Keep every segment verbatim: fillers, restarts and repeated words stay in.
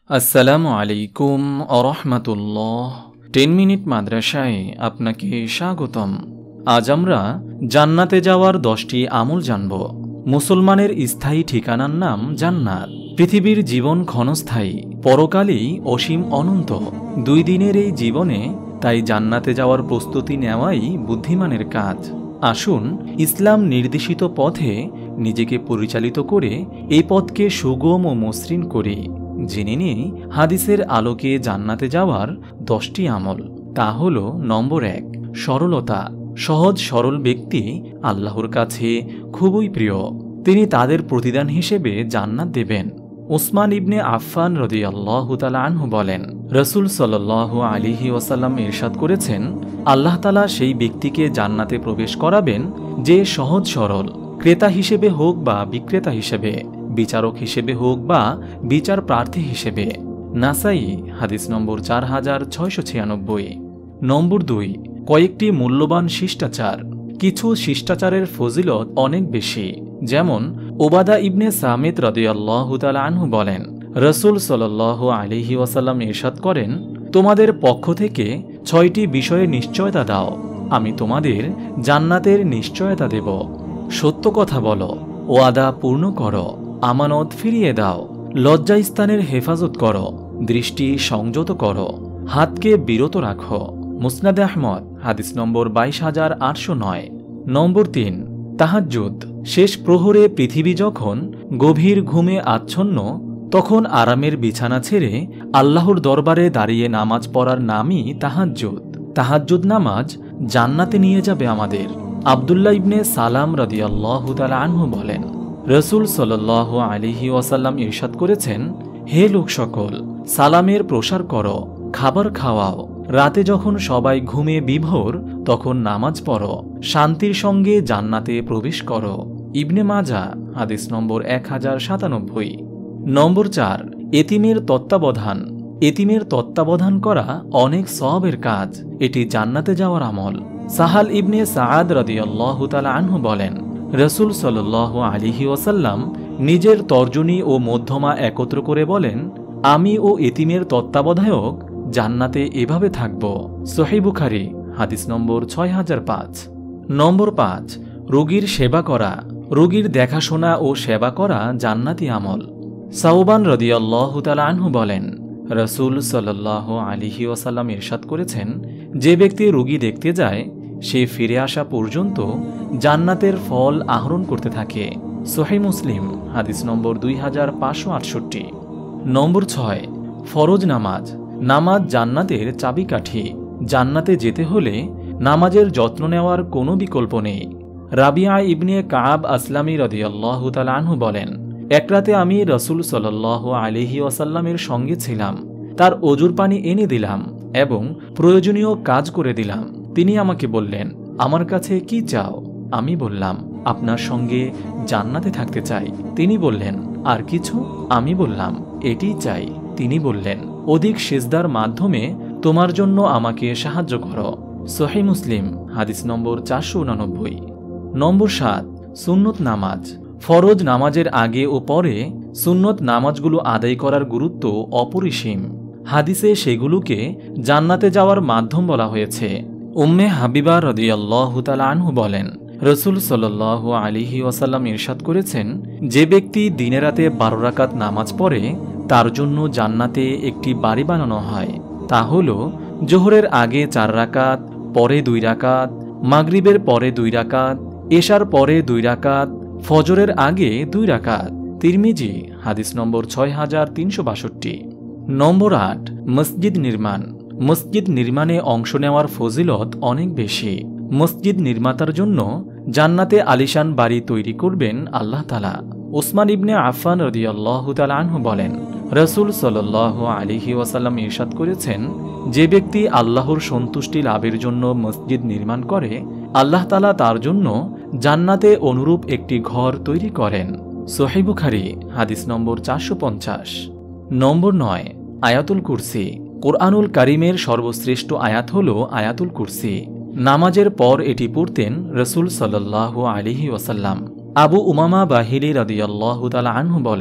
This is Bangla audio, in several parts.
আসসালামু আলাইকুম আরহামাতুল্লাহ। টেন মিনিট মাদ্রাসায় আপনাকে স্বাগতম। আজ আমরা জান্নাতে যাওয়ার দশটি আমল জানব। মুসলমানের স্থায়ী ঠিকানার নাম জান্নাত। পৃথিবীর জীবন ক্ষণস্থায়ী, পরকালেই অসীম অনন্ত। দুই দিনের এই জীবনে তাই জান্নাতে যাওয়ার প্রস্তুতি নেওয়াই বুদ্ধিমানের কাজ। আসুন ইসলাম নির্দেশিত পথে নিজেকে পরিচালিত করে এই পথকে সুগম ও মসৃণ করি। জেনে নিই হাদিসের আলোকে জান্নাতে যাওয়ার দশটি আমল। তা হল, নম্বর এক, সরলতা। সহজ সরল ব্যক্তি আল্লাহর কাছে খুবই প্রিয়। তিনি তাদের প্রতিদান হিসেবে জান্নাত দেবেন। উসমান ইবনে আফফান রাদিয়াল্লাহু তাআলা আনহু বলেন, রাসূল সাল্লাল্লাহু আলাইহি ওয়াসাল্লাম ইরশাদ করেছেন, আল্লাহ তাআলা সেই ব্যক্তিকে জান্নাতে প্রবেশ করাবেন যে সহজ সরল, ক্রেতা হিসেবে হোক বা বিক্রেতা হিসেবে, বিচারক হিসেবে হোক বা বিচার প্রার্থী হিসেবে। নাসাই হাদিস নম্বর চার হাজার ছয়শো ছিয়ানব্বই। নম্বর দুই, কয়েকটি মূল্যবান শিষ্টাচার। কিছু শিষ্টাচারের ফজিলত অনেক বেশি। যেমন ওবাদা ইবনে সামিত রাদিয়াল্লাহু তাআলা আনহু বলেন, রাসূল সাল্লাল্লাহু আলাইহি ওয়াসাল্লাম ইরশাদ করেন, তোমাদের পক্ষ থেকে ছয়টি বিষয়ে নিশ্চয়তা দাও, আমি তোমাদের জান্নাতের নিশ্চয়তা দেব। সত্য কথা বলো, ওয়াদা পূর্ণ করো, আমানত ফিরিয়ে দাও, লজ্জাস্থানের হেফাজত করো, দৃষ্টি সংযত করো, হাতকে বিরত রাখো। মুসনাদে আহমদ হাদিস নম্বর বাইশ হাজার আটশো নয়। নম্বর তিন, তাহাজ্জুদ। শেষ প্রহরে পৃথিবী যখন গভীর ঘুমে আচ্ছন্ন, তখন আরামের বিছানা ছেড়ে আল্লাহর দরবারে দাঁড়িয়ে নামাজ পড়ার নামই তাহাজ্জুদ। তাহাজ্জুদ নামাজ জান্নাতে নিয়ে যাবে আমাদের। আব্দুল্লাহ ইবনে সালাম রাদিয়াল্লাহু তাআলা আনহু বলেন, রাসূল সাল্লাল্লাহু আলাইহি ওয়াসাল্লাম ইরশাদ করেছেন, হে লোক সকল, সালামের প্রসার করো, খাবার খাওয়াও। রাতে যখন সবাই ঘুমে বিভোর, তখন নামাজ পড়ো, শান্তির সঙ্গে জান্নাতে প্রবেশ করো। ইবনে মাজা হাদিস নম্বর এক হাজার সাতানব্বই। নম্বর চার, এতিমের তত্ত্বাবধান। এতিমের তত্ত্বাবধান করা অনেক সওয়াবের কাজ। এটি জান্নাতে যাওয়ার আমল। সাহাল ইবনে সাআদ রাদিয়াল্লাহু তাআলা আনহু বলেন, রাসূল সাল্লাল্লাহু আলাইহি ওয়াসাল্লাম নিজের তর্জনী ও মধ্যমা একত্র করে বলেন, আমি ও এতিমের তত্ত্বাবধায়ক জান্নাতে এভাবে থাকব। সহিহ বুখারী হাদিস নম্বর ছয় হাজার পাঁচ। নম্বর পাঁচ, রোগীর সেবা করা। রোগীর দেখাশোনা ও সেবা করা জান্নাতি আমল। সাওবান রাদিয়াল্লাহু তাআলা আনহু বলেন, রাসূল সাল্লাল্লাহু আলাইহি ওয়াসাল্লাম ইরশাদ করেছেন, যে ব্যক্তি রোগী দেখতে যায় সে ফিরে আসা পর্যন্ত জান্নাতের ফল আহরণ করতে থাকে। সহিহ মুসলিম হাদিস নম্বর দুই হাজার পাঁচশো আটষট্টি। নম্বর ছয়, ফরজ নামাজ। নামাজ জান্নাতের চাবিকাঠি। জান্নাতে যেতে হলে নামাজের যত্ন নেওয়ার কোনো বিকল্প নেই। রাবিয়া ইবনে কাব আসলামী রাদিয়াল্লাহু তাআলা আনহু বলেন, এক রাতে আমি রাসূল সাল্লাল্লাহু আলাইহি ওয়াসাল্লামের সঙ্গে ছিলাম। তার অজুর পানি এনে দিলাম এবং প্রয়োজনীয় কাজ করে দিলাম। তিনি আমাকে বললেন, আমার কাছে কি চাও? আমি বললাম, আপনার সঙ্গে জান্নাতে থাকতে চাই। তিনি বললেন, আর কিছু? আমি বললাম, এটিই চাই। তিনি বললেন, অধিক সিজদার মাধ্যমে তোমার জন্য আমাকে সাহায্য করো। সহিহ মুসলিম হাদিস নম্বর চারশো উনানব্বই। নম্বর সাত, সুন্নত নামাজ। ফরজ নামাজের আগে ও পরে সুন্নত নামাজগুলো আদায় করার গুরুত্ব অপরিসীম। হাদিসে সেগুলোকে জান্নাতে যাওয়ার মাধ্যম বলা হয়েছে। উম্মে হাবিবা রাদিয়াল্লাহু তাআলা আনহু বলেন, রাসূল সাল্লাল্লাহু আলাইহি ওয়াসাল্লাম ইরশাদ করেছেন, যে ব্যক্তি দিনে রাতে বারো রাকাত নামাজ পড়ে তার জন্য জান্নাতে একটি বাড়ি বানানো হয়। তা হল জোহরের আগে চার রাকাত, পরে দুই রাকাত, মাগরিবের পরে দুই রাকাত, এশার পরে দুই রাকাত, ফজরের আগে দুই রাকাত। তিরমিজি হাদিস নম্বর ছয় হাজার তিনশো বাষট্টি। নম্বর আট, মসজিদ নির্মাণ। মসজিদ নির্মাণে অংশ নেওয়ার ফজিলত অনেক বেশি। মসজিদ নির্মাতার জন্য জান্নাতে আলিশান বাড়ি তৈরি করবেন আল্লাহ তাআলা। উসমান ইবনে আফফান রাদিয়াল্লাহু তাআলা আনহু বলেন, রাসূল সাল্লাল্লাহু আলাইহি ওয়াসাল্লাম ইরশাদ করেছেন, যে ব্যক্তি আল্লাহর সন্তুষ্টি লাভের জন্য মসজিদ নির্মাণ করে, আল্লাহ তাআলা তার জন্য জান্নাতে অনুরূপ একটি ঘর তৈরি করেন। সহিহ বুখারী হাদিস নম্বর চারশো পঞ্চাশ। নম্বর নয়, আয়াতুল কুরসি। কোরআনুল কারীমের সর্বশ্রেষ্ঠ আয়াত হল আয়াতুল কুরসি। নামাজের পর এটি পড়তেন রাসূল সাল্লাল্লাহু আলাইহি ওয়াসাল্লাম। আবু উমামা বাহিলি রাদিয়াল্লাহু তাআলা আনহু বলেন,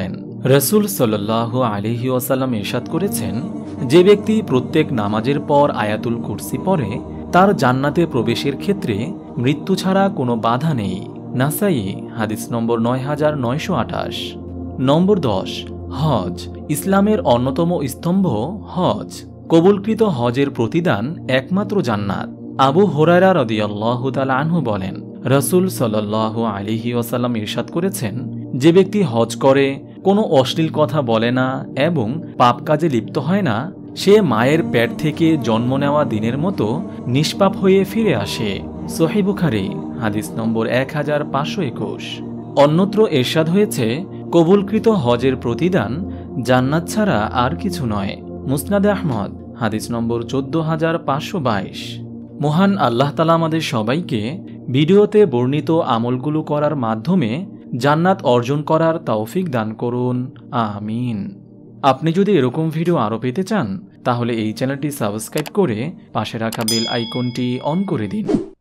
রসুল সাল্লাল্লাহু আলাইহি ওয়াসাল্লাম ইরশাদ করেছেন, যে ব্যক্তি প্রত্যেক নামাজের পর আয়াতুল কুরসি পড়ে তার জান্নাতে প্রবেশের ক্ষেত্রে মৃত্যু ছাড়া কোনো বাধা নেই। নাসাই হাদিস নম্বর নয় হাজার নয়শো আঠাশ। নম্বর দশ, হজ। ইসলামের অন্যতম স্তম্ভ হজ। কবুলকৃত হজের প্রতিদান একমাত্র জান্নাত। আবু হুরায়রা রাদিয়াল্লাহু তাআলা আনহু বলেন, রাসূল সাল্লাল্লাহু আলাইহি ওয়াসাল্লাম ইরশাদ করেছেন, যে ব্যক্তি হজ করে, কোনো অশ্লীল কথা বলে না এবং পাপ কাজে লিপ্ত হয় না, সে মায়ের পেট থেকে জন্ম নেওয়া দিনের মতো নিষ্পাপ হয়ে ফিরে আসে। সহিহ বুখারী হাদিস নম্বর এক হাজার পাঁচশো একুশ। অন্যত্র ইরশাদ হয়েছে, কবুলকৃত হজের প্রতিদান জান্নাত ছাড়া আর কিছু নয়। মুসনাদে আহমদ হাদিস নম্বর চোদ্দ হাজার পাঁচশো বাইশ। মহান আল্লাহ তাআলা আমাদের সবাইকে ভিডিওতে বর্ণিত আমলগুলো করার মাধ্যমে জান্নাত অর্জন করার তৌফিক দান করুন, আমিন। আপনি যদি এরকম ভিডিও আরও পেতে চান তাহলে এই চ্যানেলটি সাবস্ক্রাইব করে পাশে রাখা বেল আইকনটি অন করে দিন।